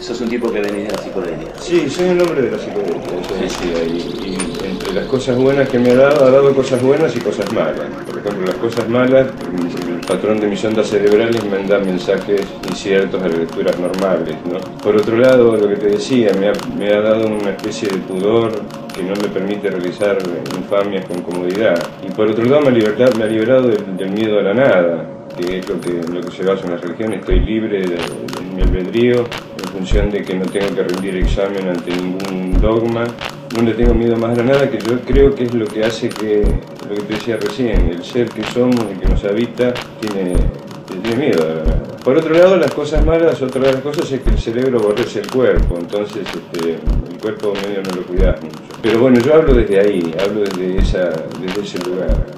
Sos un tipo que venís de la psicodelia. Sí, soy un hombre de la psicodelia, eso decía, y entre las cosas buenas que me ha dado cosas buenas y cosas malas. Por ejemplo, las cosas malas, el patrón de mis ondas cerebrales me da mensajes inciertos a las lecturas normales, ¿no? Por otro lado, lo que te decía, me ha dado una especie de pudor que no me permite realizar infamias con comodidad. Y por otro lado, me ha liberado del miedo a la nada, que es lo que se basa en la religión. Estoy libre de mi albedrío en función de que no tengo que rendir examen ante ningún dogma. No le tengo miedo más a la nada, que yo creo que es lo que hace que, lo que te decía recién, el ser que somos, el que nos habita, tiene miedo a la nada. Por otro lado, las cosas malas, otra de las cosas es que el cerebro aborrece el cuerpo, entonces el cuerpo medio no lo cuidas mucho. Pero bueno, yo hablo desde ahí, hablo desde ese lugar.